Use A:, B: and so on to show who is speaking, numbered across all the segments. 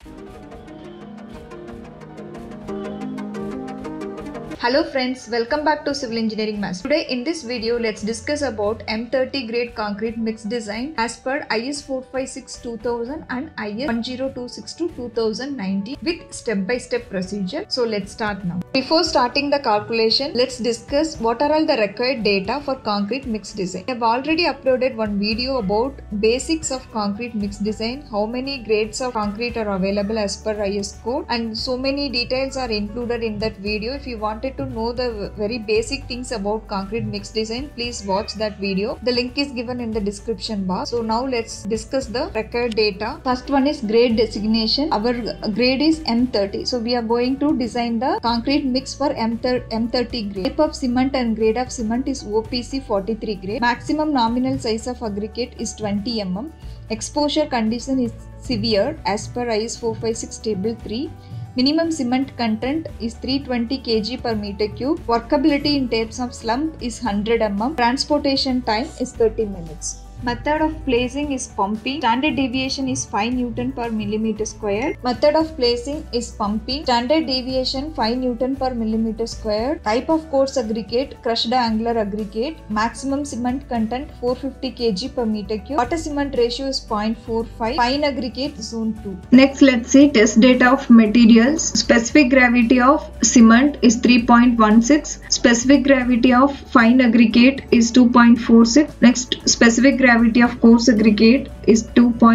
A: Hello friends, welcome back to Civil Engineering Maths. Today in this video, let's discuss about M30 grade concrete mix design as per IS 456-2000 and IS 1026-2019 with step-by-step procedure. So let's start now. Before starting the calculation, let's discuss what are all the required data for concrete mix design. I have already uploaded one video about basics of concrete mix design, how many grades of concrete are available as per IS code, and so many details are included in that video. If you wanted to know the very basic things about concrete mix design, please watch that video. The link is given in the description box. So now let's discuss the required data. First one is grade designation. Our grade is M30. So we are going to design the concrete mix for M30 grade. Type of cement and grade of cement is OPC 43 grade. Maximum nominal size of aggregate is 20 mm. Exposure condition is severe as per IS 456 table 3. Minimum cement content is 320 kg per meter cube. Workability in terms of slump is 100 mm. Transportation time is 30 minutes. Method of placing is pumping. Standard deviation is 5 Newton per millimeter square. Method of placing is pumping. Standard deviation 5 Newton per millimeter square. Type of coarse aggregate, crushed angular aggregate. Maximum cement content 450 kg per meter cube. Water cement ratio is 0.45. Fine aggregate zone 2.
B: Next, let's see test data of materials. Specific gravity of cement is 3.16. Specific gravity of fine aggregate is 2.46. Next, specific gravity of coarse aggregate is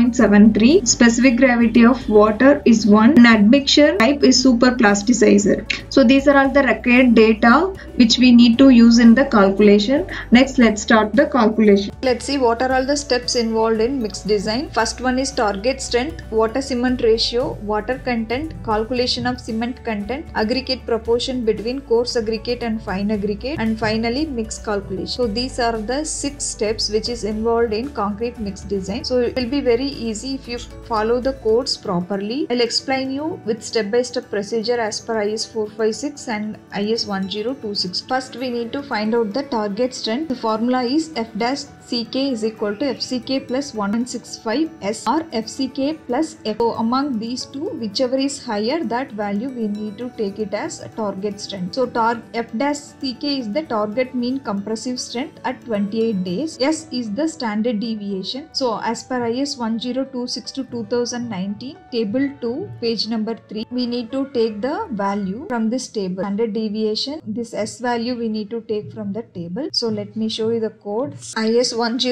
B: 2.73. Specific gravity of water is 1. And admixture type is super plasticizer. So these are all the required data which we need to use in the calculation. Next, let's start the calculation.
A: Let's see what are all the steps involved in mix design. First one is target strength, water cement ratio, water content, calculation of cement content, aggregate proportion between coarse aggregate and fine aggregate, and finally mix calculation. So these are the 6 steps which is involved in concrete mix design. So it will be very easy if you follow the codes properly. I'll explain you with step-by-step procedure as per IS 456 and IS 1026. First we need to find out the target strength. The formula is F-CK is equal to FCK plus 1.65 S or FCK plus F. So among these two, whichever is higher, that value we need to take it as a target strength. So F-CK is the target mean compressive strength at 28 days. S is the standard deviation. So as per IS 1026-2019 table 2 page number 3, we need to take the value from this table. Standard deviation, this S value we need to take from the table. So let me show you the code. IS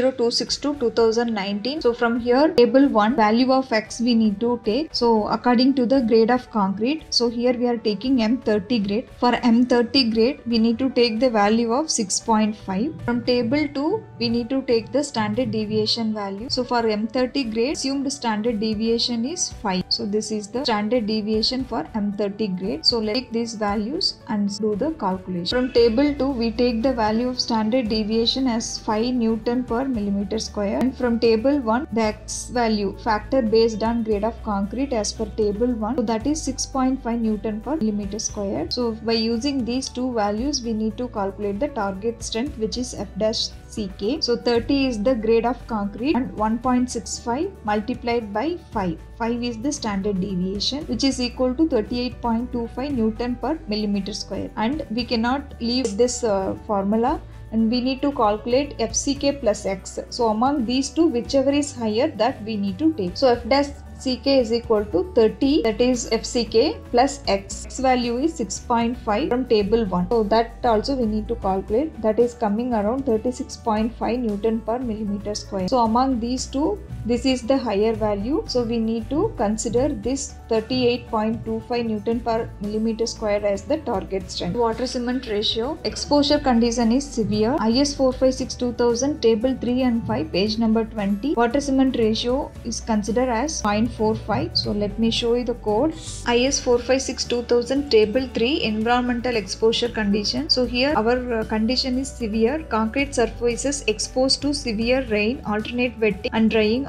A: 1026-2019. So from here table 1, value of X we need to take. So according to the grade of concrete, so here we are taking M30 grade. For M30 grade we need to take the value of 6.5. From table 2 we need to take the standard deviation value. So for M30 grade, assumed standard deviation is 5. So this is the standard deviation for M30 grade. So let's take these values and do the calculation. From table 2 we take the value of standard deviation as 5 Newton per millimeter square, and from table 1 the X value factor based on grade of concrete as per table 1, so that is 6.5 Newton per millimeter square. So by using these two values we need to calculate the target strength, which is F-CK. So 30 is the grade of concrete and 1.65 multiplied by 5. 5 is the standard deviation, which is equal to 38.25 Newton per millimeter square. And we cannot leave this formula, and we need to calculate FCK plus X. So among these two, whichever is higher, that we need to take. So F-CK is equal to 30, that is FCK plus X. X value is 6.5 from table 1. So that also we need to calculate. That is coming around 36.5 Newton per millimeter square. So among these two, this is the higher value. So we need to consider this 38.25 Newton per millimeter square as the target strength. Water cement ratio, exposure condition is severe. IS 456-2000 table 3 and 5 page number 20. Water cement ratio is considered as 0.45. So let me show you the code. IS 456-2000 table 3 environmental exposure condition. So here our condition is severe. Concrete surfaces exposed to severe rain, alternate wetting and drying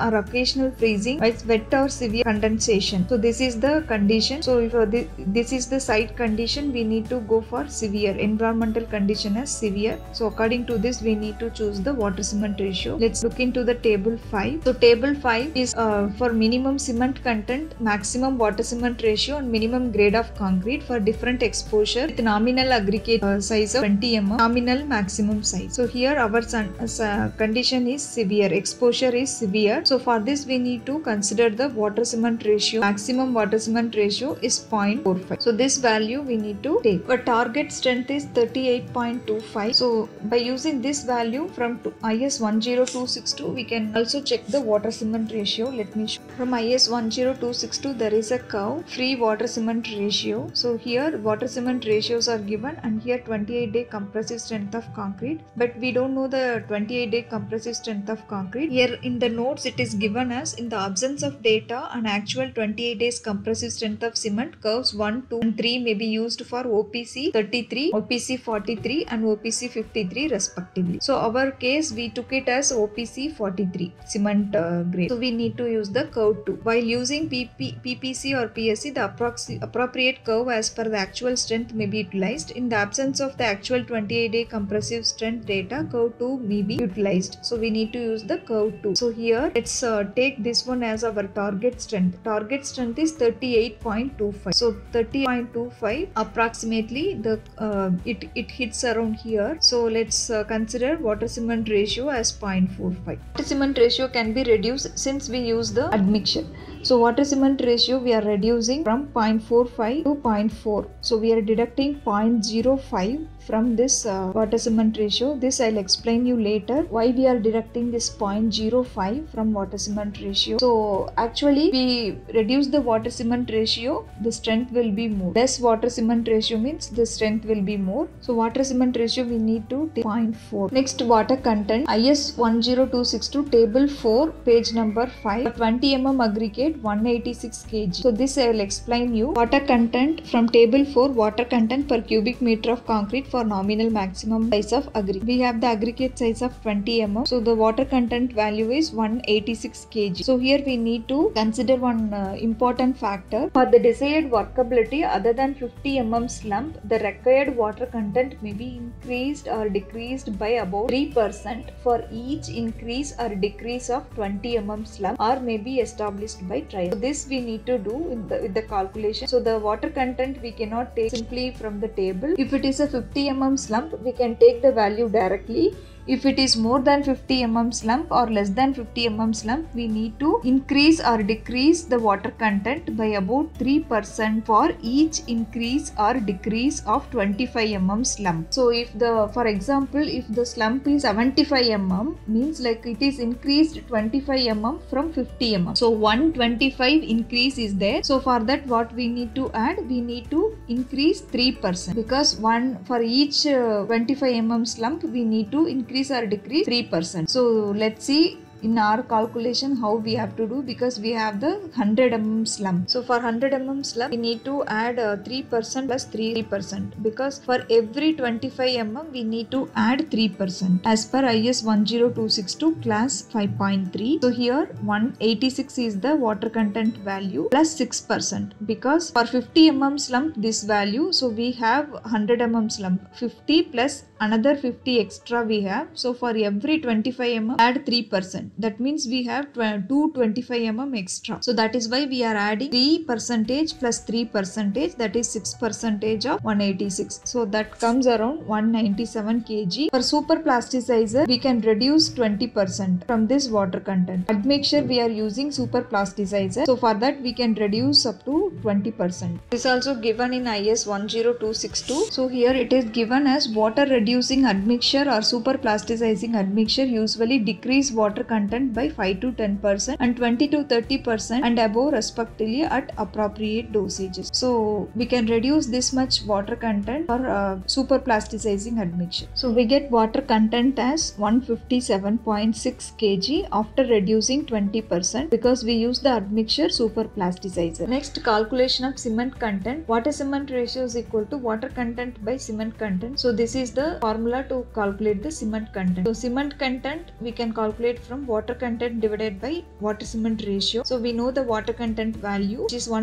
A: or occasional freezing, while wet or severe condensation. So this is the condition. So if this is the site condition, we need to go for severe. Environmental condition as severe. So according to this, we need to choose the water cement ratio. Let's look into the table 5. So table 5 is for minimum cement content, maximum water cement ratio, and minimum grade of concrete for different exposure with nominal aggregate size of 20 mm, nominal maximum size. So here our condition is severe, exposure is severe. So for this we need to consider the water cement ratio. Maximum water cement ratio is 0.45. So this value we need to take. Our target strength is 38.25. So by using this value from IS 10262, we can also check the water cement ratio. Let me show. From IS 10262 there is a curve, free water cement ratio. So here water cement ratios are given, and here 28-day compressive strength of concrete, but we don't know the 28-day compressive strength of concrete. Here in the notes it is given as, in the absence of data, an actual 28 days compressive strength of cement, curves 1, 2 and 3 may be used for OPC 33, OPC 43 and OPC 53 respectively. So our case we took it as OPC 43 cement grade. So we need to use the curve 2. While using PPC or PSC, the appropriate curve as per the actual strength may be utilized. In the absence of the actual 28-day compressive strength data, curve 2 may be utilized. So we need to use the curve 2. So here let's take this one as our target strength. Target strength is 38.25. So 30.25 approximately the it hits around here. So let's consider water cement ratio as 0.45. Water cement ratio can be reduced since we use the admixture. So water cement ratio we are reducing from 0.45 to 0.4. So we are deducting 0.05 from this water cement ratio. This I'll explain you later why we are deducting this 0.05 from water cement ratio. So actually we reduce the water cement ratio, the strength will be more. Less water cement ratio means the strength will be more. So water cement ratio we need to take 0.4. Next, water content. IS 10262 table 4 page number 5. 20 mm aggregate 186 kg. So this I will explain you. Water content from table 4, water content per cubic meter of concrete for nominal maximum size of aggregate. We have the aggregate size of 20 mm. So the water content value is 186 kg. So here we need to consider one important factor. For the desired workability other than 50 mm slump, the required water content may be increased or decreased by about 3% for each increase or decrease of 20 mm slump, or may be established by trial. So this we need to do with the calculation. So the water content we cannot take simply from the table. If it is a 50 mm slump, we can take the value directly. If it is more than 50 mm slump or less than 50 mm slump, we need to increase or decrease the water content by about 3% for each increase or decrease of 25 mm slump. So if for example, if the slump is 75 mm, means like it is increased 25 mm from 50 mm. So 125 increase is there. So for that what we need to add? We need to increase 3%, because for each 25 mm slump we need to increase or decrease 3%. So let's see in our calculation how we have to do, because we have the 100 mm slump. So for 100 mm slump we need to add 3% plus 3%, because for every 25 mm we need to add 3% as per IS 10262 class 5.3. So here 186 is the water content value plus 6%, because for 50 mm slump this value, so we have 100 mm slump, 50 plus another 50 extra we have. So for every 25 mm add 3%. That means we have 225 mm extra. So that is why we are adding 3% plus 3%, that is 6% of 186. So that comes around 197 kg. For super plasticizer we can reduce 20% from this water content. Admixture we are using super plasticizer. So for that we can reduce up to 20%. This is also given in IS 10262. So here it is given as water reducing admixture or super plasticizing admixture usually decrease water content by 5 to 10% and 20 to 30% and above respectively at appropriate dosages. So we can reduce this much water content for super plasticizing admixture. So we get water content as 157.6 kg after reducing 20% because we use the admixture super plasticizer. Next, calculation of cement content. Water cement ratio is equal to water content by cement content. So this is the formula to calculate the cement content. So cement content we can calculate from water content divided by water cement ratio. So we know the water content value, which is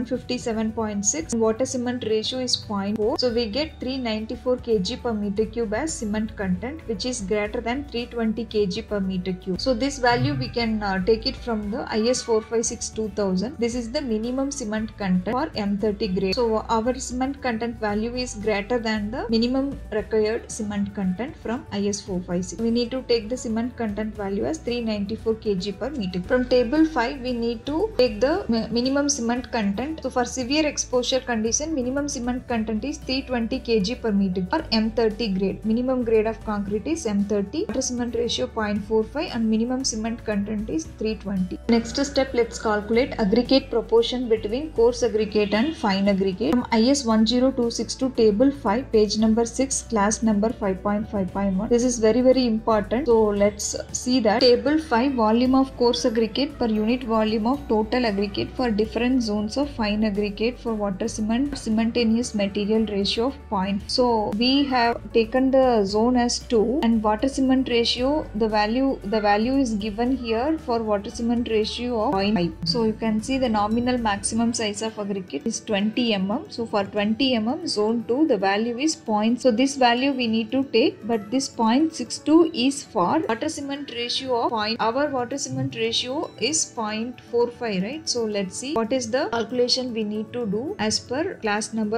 A: 157.6. Water cement ratio is 0.4. So we get 394 kg per meter cube as cement content, which is greater than 320 kg per meter cube. So this value we can take it from the IS 456-2000. This is the minimum cement content for M30 grade. So our cement content value is greater than the minimum required cement content from IS 456. We need to take the cement content value as 394 kg per meter. From table 5, we need to take the minimum cement content. So for severe exposure condition, minimum cement content is 320 kg per meter for M30 grade. Minimum grade of concrete is M30. Water cement ratio 0.45 and minimum cement content is 320. Next step, let's calculate aggregate proportion between coarse aggregate and fine aggregate. From IS 1026 to table 5, page number 6, class number 5.5.1. This is very important. So let's see that. Table 5, volume of coarse aggregate per unit volume of total aggregate for different zones of fine aggregate for water cement cementatious material ratio of 0. So we have taken the zone as 2 and water cement ratio, the value is given here for water cement ratio of 0.5. So you can see the nominal maximum size of aggregate is 20 mm. So for 20 mm zone 2, the value is 0. So this value we need to take, but this 0.62 is for water cement ratio of 0. Our water cement ratio is 0.45, right? So let's see what is the calculation we need to do as per class number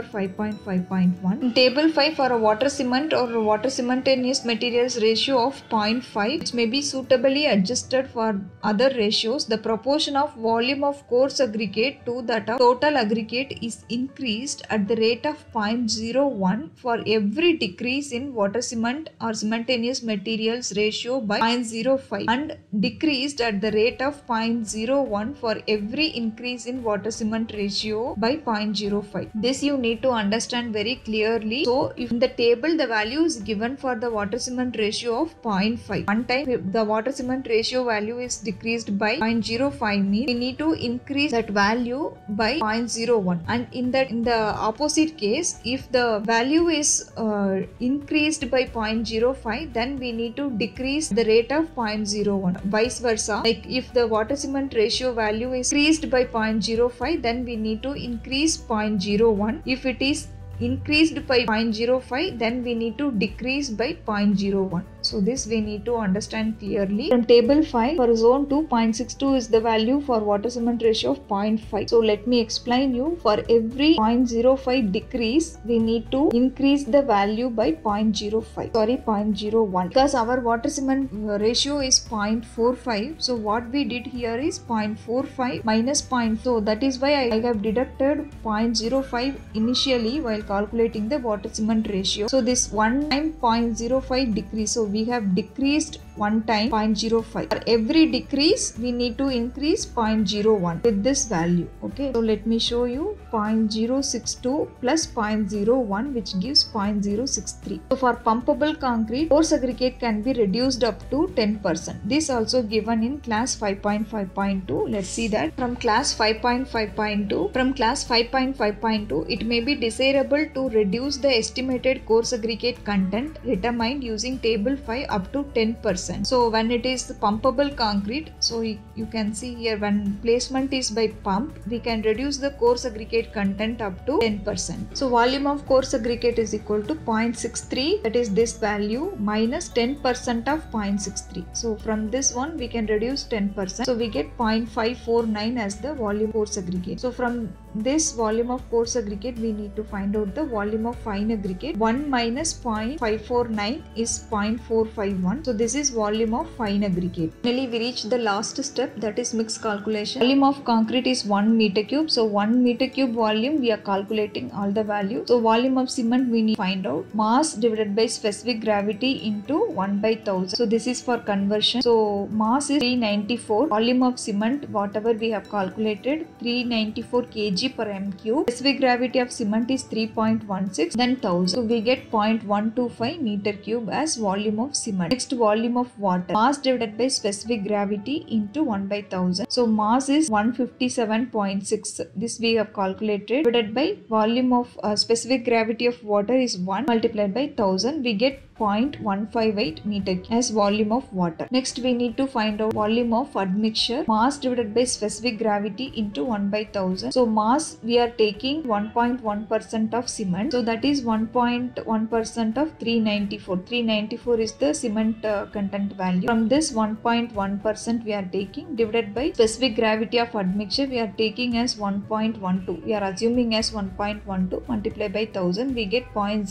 A: 5.5.1. In table 5, for a water cement or water cementatious materials ratio of 0.5, which may be suitably adjusted for other ratios, the proportion of volume of coarse aggregate to that of total aggregate is increased at the rate of 0.01 for every decrease in water cement or cementatious materials ratio by 0.05 and decreased at the rate of 0.01 for every increase in water cement ratio by 0.05. This you need to understand very clearly. So if in the table the value is given for the water cement ratio of 0.5, one time if the water cement ratio value is decreased by 0.05 means we need to increase that value by 0.01, and in the opposite case, if the value is increased by 0.05, then we need to decrease the rate of 0.01. Vice versa, like if the water cement ratio value is increased by 0.05, then we need to increase 0.01. If it is increased by 0.05, then we need to decrease by 0.01. So this we need to understand clearly. From table 5, for zone 2, 0.62 is the value for water cement ratio of 0.5. So let me explain you. For every 0.05 decrease, we need to increase the value by 0.01. Because our water cement ratio is 0.45. So what we did here is 0.45 minus 0. So that is why I have deducted 0.05 initially while calculating the water cement ratio. So this one time 0.05 decrease. So we have decreased one time 0.05. For every decrease, we need to increase 0.01 with this value. Okay. So let me show you 0.062 plus 0.01, which gives 0.063. So for pumpable concrete, coarse aggregate can be reduced up to 10%. This also given in class 5.5.2. Let's see that. From class 5.5.2, it may be desirable to reduce the estimated coarse aggregate content determined using table 5 up to 10%. So when it is the pumpable concrete, so you can see here when placement is by pump, we can reduce the coarse aggregate content up to 10%. So volume of coarse aggregate is equal to 0.63, that is this value, minus 10% of 0.63. So from this one we can reduce 10%. So we get 0.549 as the volume coarse aggregate. So from this volume of coarse aggregate, we need to find out the volume of fine aggregate. 1 minus 0.549 is 0.451. So this is volume of fine aggregate. Finally, we reach the last step, that is mix calculation. Volume of concrete is 1 meter cube. So 1 meter cube volume, we are calculating all the values. So volume of cement we need to find out. Mass divided by specific gravity into 1 by 1000. So this is for conversion. So mass is 394. Volume of cement, whatever we have calculated, 394 kg kg per m cube. Specific gravity of cement is 3.16, then 1000. So we get 0.125 meter cube as volume of cement. Next, volume of water. Mass divided by specific gravity into 1 by 1000. So mass is 157.6. This we have calculated. Divided by volume of specific gravity of water is 1 multiplied by 1000. We get 0.158 meter as volume of water. Next, we need to find out volume of admixture. Mass divided by specific gravity into 1 by 1000. So mass, we are taking 1.1% of cement. So that is 1.1% of 394. 394 is the cement content value. From this 1.1% we are taking, divided by specific gravity of admixture we are taking as 1.12. We are assuming as 1.12 multiplied by 1000. We get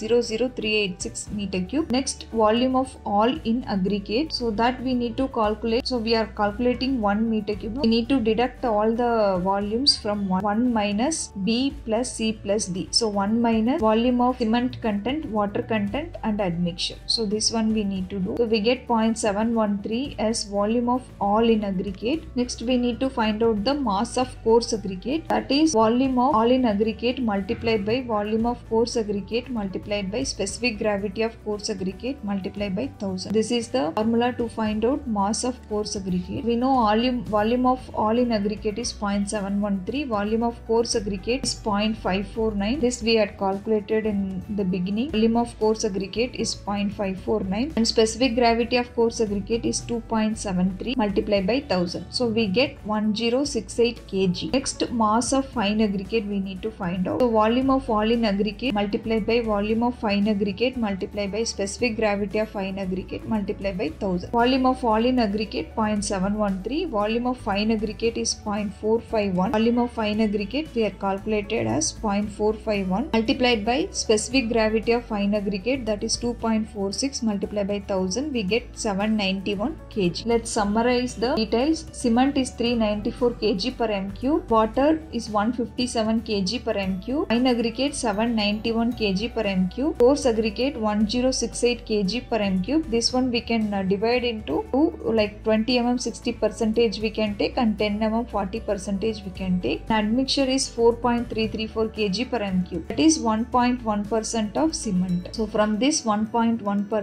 A: 0.00386 meter cube. Next, volume of all in aggregate. So that we need to calculate. So we are calculating 1 meter cube. We need to deduct all the volumes from 1 minus B plus C plus D. So 1 minus volume of cement content, water content and admixture. So this one we need to do. So we get 0.713 as volume of all in aggregate. Next, we need to find out the mass of coarse aggregate. That is volume of all in aggregate multiplied by volume of coarse aggregate multiplied by specific gravity of coarse aggregate multiplied by 1000. This is the formula to find out mass of coarse aggregate. We know volume of all in aggregate is 0.713. Volume of coarse aggregate is 0.549. This we had calculated in the beginning. Volume of coarse aggregate is 0.549 and specific gravity of coarse aggregate is 2.73 multiplied by 1000. So we get 1068 kg. Next, mass of fine aggregate we need to find out. So volume of all in aggregate multiplied by volume of fine aggregate multiplied by specific gravity of fine aggregate multiplied by 1000. Volume of all in aggregate 0.713. Volume of fine aggregate is 0.451. Volume of fine aggregate we are calculated as 0.451 multiplied by specific gravity of fine aggregate, that is 2.46 multiplied by 1000. We get 791 kg. Let's summarize the details. Cement is 394 kg per m cube. Water is 157 kg per m cube. Fine aggregate 791 kg per m cube. Coarse aggregate 1068 kg per m cube. This one we can divide into two, like 20 mm 60% we can take and 10 mm 40% we can take. Admixture is 4.334 kg per m cube. That is 1.1% of cement. So from this 1.1%,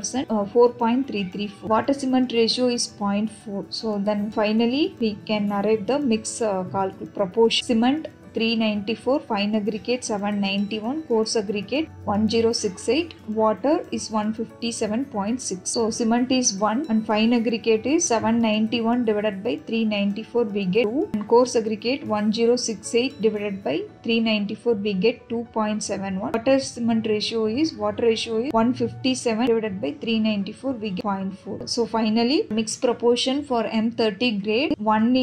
A: 4.334. Water cement ratio is 0.4. So then finally we can arrive the mix proportion. Cement 394, fine aggregate 791, coarse aggregate 1068, water is 157.6. So cement is 1 and fine aggregate is 791 divided by 394 we get 2 and coarse aggregate 1068 divided by 394 we get 2.71. Water cement ratio is 157 divided by 394 we get 0.4. So finally mix proportion for M30 grade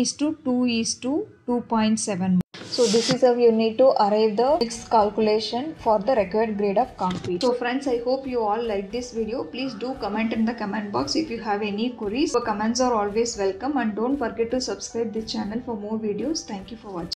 A: 1:2:2.7. So this is how you need to arrive the mix calculation for the required grade of concrete. So friends, I hope you all like this video. Please do comment in the comment box if you have any queries. Your comments are always welcome and don't forget to subscribe this channel for more videos. Thank you for watching.